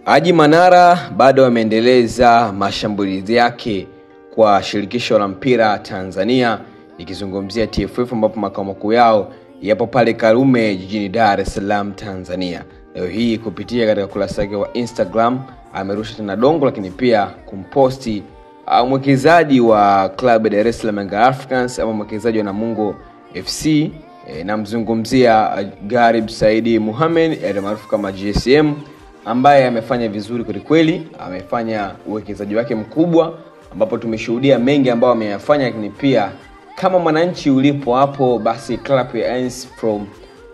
Haji Manara bado ameendeleza mashambulizi yake kwa shirikisho la mpira Tanzania, nikizungumzia TFF ambapo makao makuu yao yapo pale Karume jijini Dar es Salaam Tanzania. Leo hii kupitia katika kurasa yake wa Instagram amerusha tena dongo, lakini pia kumposti mwekezaji wa club ya Dar es Salaam Yanga Africans ama mwekezaji wa Namungo FC, namzungumzia Garib Saidi Mohamed maarufu kama GSM, ambaye amefanya vizuri kweli. Amefanya uwekezaji wake mkubwa ambapo tumeshuhudia mengi ambao ameyafanya, lakini pia kama mwananchi ulipo hapo basi clap your hands from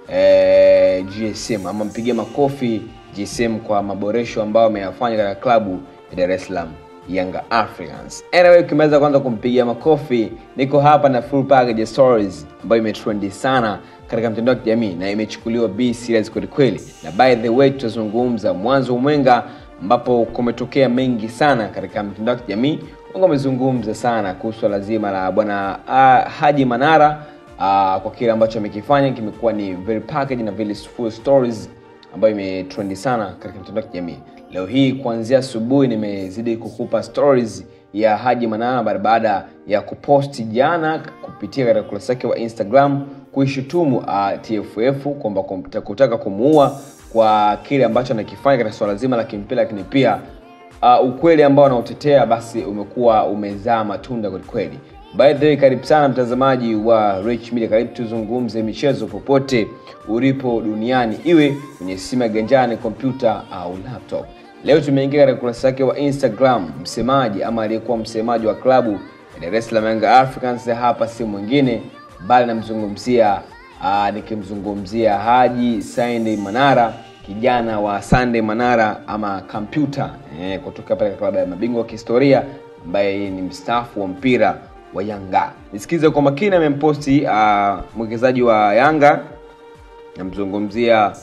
GSM, ama mpigie makofi GSM kwa maboresho ambao ameyafanya katika klabu ya Dar es Salaam Yanga Africans. Anyway, ukimaliza kwanza kumpigia makofi, niko hapa na full package stories ambayo imetrendi sana katika mtandao wa kijamii na imechukuliwa be serious kweli. Na by the way, tutazungumza mwanzo mwenga ambapo kumetokea mengi sana katika mtandao wa kijamii. Wengi wamezungumza sana kuhusu lazima la bwana Haji Manara kwa kile ambacho amekifanya. Kimekuwa ni very package na very full stories ambayo imetrendi sana katika mtandao wa kijamii. Leo hii kuanzia asubuhi nimezidi kukupa stories ya Haji Manara baada ya kuposti jana kupitia katika kurasa yake wa Instagram kuishutumu TFF kwamba kutaka kumuua kwa kile ambacho anakifanya katika swala zima la kimpira, lakini pia ukweli ambao anaotetea basi umekuwa umezaa matunda kweli. By the way, karibu sana mtazamaji wa Rich Media, karibu tuzungumze michezo popote ulipo duniani, iwe kwenye simu ganjani, kompyuta au laptop. Leo tumeingia katika kurasa yake wa Instagram msemaji ama aliyekuwa msemaji wa klabu ya Dar es Salaam Yanga Africans, hapa si mwingine bali nikimzungumzia Haji Saidi Manara, kijana wa Sunday Manara ama computer kutoka pale klabu ya mabingwa wa kihistoria ambaye ni mstaafu wa mpira wa Yanga. Nisikize kwa makini, amemposti mwekezaji wa Yanga, namzungumzia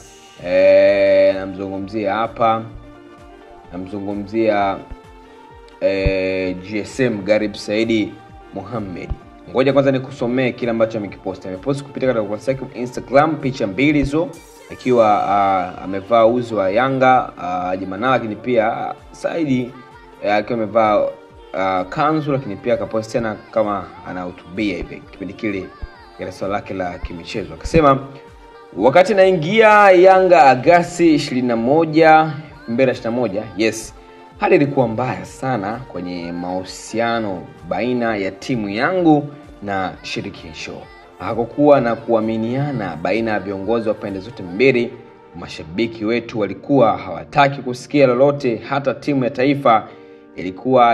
GSM Garib Saidi Mohamed. Ngoja kwanza nikusomee kile ambacho amekiposti. Ameposti kupitia katika kurasa yake wa Instagram picha mbili hizo, akiwa amevaa uzi wa Yanga Haji Manara, lakini pia Saidi akiwa amevaa kanzu, lakini pia akaposti tena kama anahutubia hivi kipindi kile ya swala lake la kimichezo. Akasema, wakati naingia Yanga Agosti 21, 2021, yes, hali ilikuwa mbaya sana kwenye mahusiano baina ya timu yangu na shirikisho. Hakukuwa na kuaminiana baina ya viongozi wa pande zote mbili. Mashabiki wetu walikuwa hawataki kusikia lolote, hata timu ya taifa ilikuwa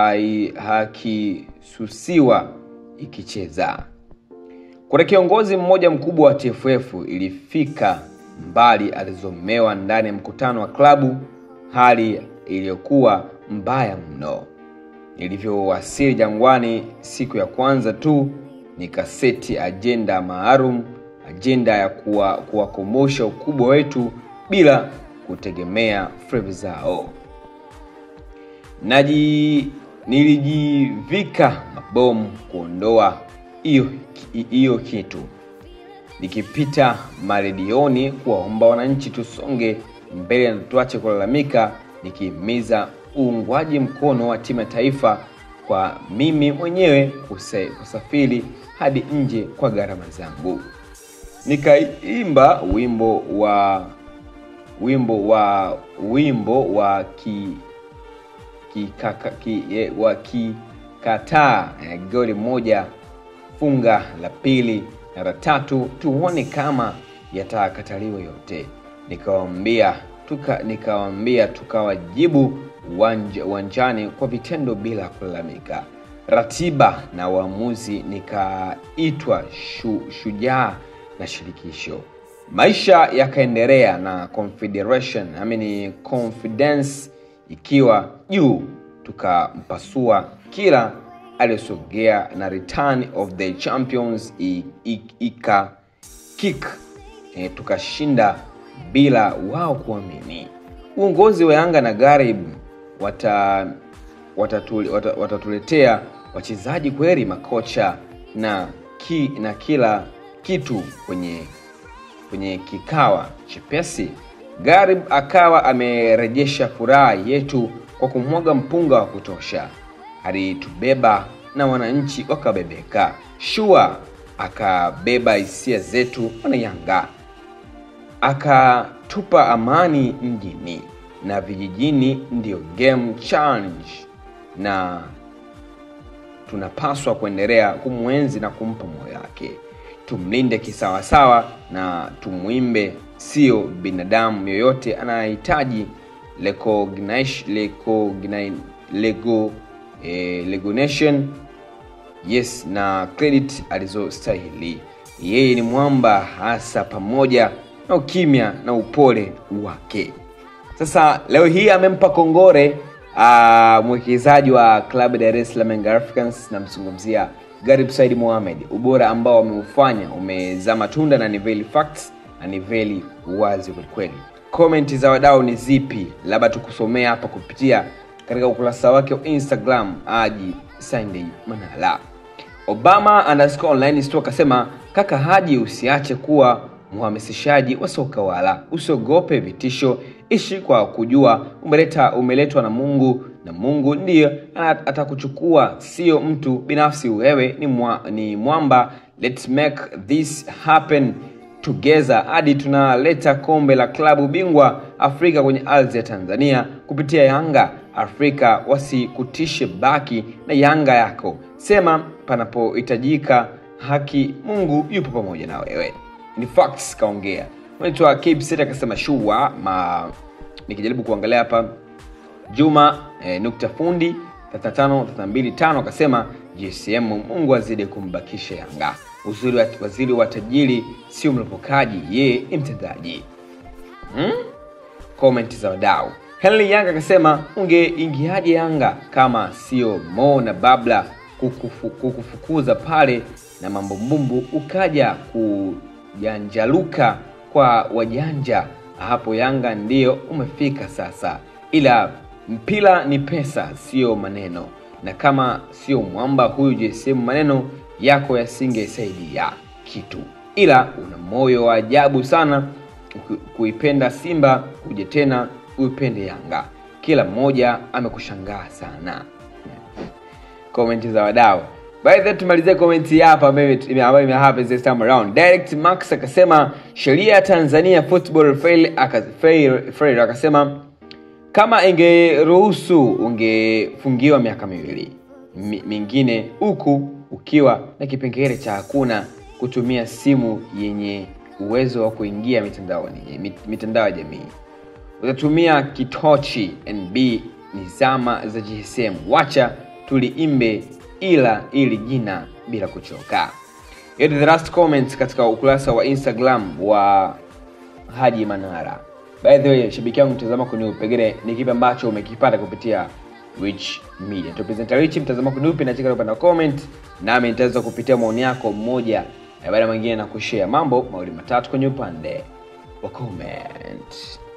hakisusiwa ikicheza. Kuna kiongozi mmoja mkubwa wa TFF ilifika mbali alizomewa ndani ya mkutano wa klabu, hali iliyokuwa mbaya mno. Nilivyowasili Jangwani siku ya kwanza tu, nikaseti agenda maalum, agenda ya kuwakumbusha ukubwa wetu bila kutegemea favor zao. Nilijivika mabomu kuondoa hiyo kitu, nikipita maredioni kuwaomba wananchi tusonge mbele na tuache kulalamika, nikihimiza uungwaji mkono wa timu ya taifa kwa mimi mwenyewe kusafiri hadi nje kwa gharama zangu. Nikaimba wimbo wa kikataa goli moja, funga la pili na la tatu, tuone kama yatakataliwa yote. Nikawaambia tukawajibu uwanjani kwa vitendo bila kulalamika. Ratiba na uamuzi nikaitwa shujaa na shirikisho. Maisha yakaendelea na confidence ikiwa juu, tukampasua kila aliyosogea na return of the champions tukashinda bila wao kuamini. Uongozi wa Yanga na Garib watatuletea wachezaji kweli, makocha na kila kitu kwenye kikawa chepesi. Garib akawa amerejesha furaha yetu kwa kumwaga mpunga wa kutosha. Alitubeba na wananchi wakabebeka. Shua akabeba hisia zetu wana Yanga. Akatupa amani mjini na vijijini, ndio game challenge na tunapaswa kuendelea kumwenzi na kumpa moyo wake. Tumlinde kisawasawa na tumuimbe, sio binadamu yoyote anahitaji recognition yes na credit alizostahili. Yeye ni mwamba hasa pamoja na ukimya na upole wake. Sasa leo hii amempa kongore mwekezaji wa klabu Dar es Salaam Young Africans, na mzungumzia Garib Said Mohamed. Ubora ambao wameufanya umezaa matunda na ni very facts na ni very wazi kwa kweli. Comment za wadau ni zipi? Labda tukusomea hapa kupitia katika ukurasa wake wa Instagram Haji Sunday Manara. Obama_online store akasema, kaka Haji, usiache kuwa mhamasishaji wa soka wala usiogope vitisho, ishi kwa kujua umeletwa na Mungu na Mungu ndiye atakuchukua, sio mtu binafsi. Wewe ni mwamba. Let's make this happen together hadi tunaleta kombe la klabu bingwa Afrika kwenye ardhi ya Tanzania kupitia Yanga. Afrika wasikutishe, baki na Yanga yako. Sema panapohitajika haki, Mungu yupo pamoja na wewe. Ni facts kaongea. Unaitwa Cape City akasema shua nikijaribu kuangalia hapa Juma nukta fundi 3525 akasema GSM, Mungu azidi kumbakisha Yanga. Waziri wa tajiri sio mlopokaji, yeye ni mtendaji. Comment za wadau. Henry Yanga akasema, ungeingiaje Yanga kama sio Mo na Babla kukufukuza pale na mambo mbumbu ukaja kujanjaluka kwa wajanja. Hapo Yanga ndio umefika sasa. Ila mpira ni pesa, sio maneno. Na kama sio mwamba huyu GSM, maneno yako yasingesaidia kitu. Ila una moyo wa ajabu sana kuipenda Simba, uje tena uipende Yanga. Kila mmoja amekushangaa sana. Comment za wadau. By the way, tumalizie comment hapa ambayo imehapa this time around. Direct Max akasema, sheria ya Tanzania football fail akasema, kama ingeruhusu ungefungiwa miaka 2 mingine, huku ukiwa na kipengele cha hakuna kutumia simu yenye uwezo wa kuingia mitandao ya jamii. Utatumia kitochi NB ni zama za GSM. Wacha tuliimbe ili jina bila kuchoka. Hiyo the last comments katika ukurasa wa Instagram wa Haji Manara. By the way, shabiki yangu mtazama kuni pengine ni kipi ambacho umekipata kupitia Rich Media. Tupresenta Rich, mtazama kuni upi na cheka upande wa comment, nami nitaweza kupitia maoni yako mmoja na baada mwingine na kushare mambo mawili matatu kwenye upande wa comment.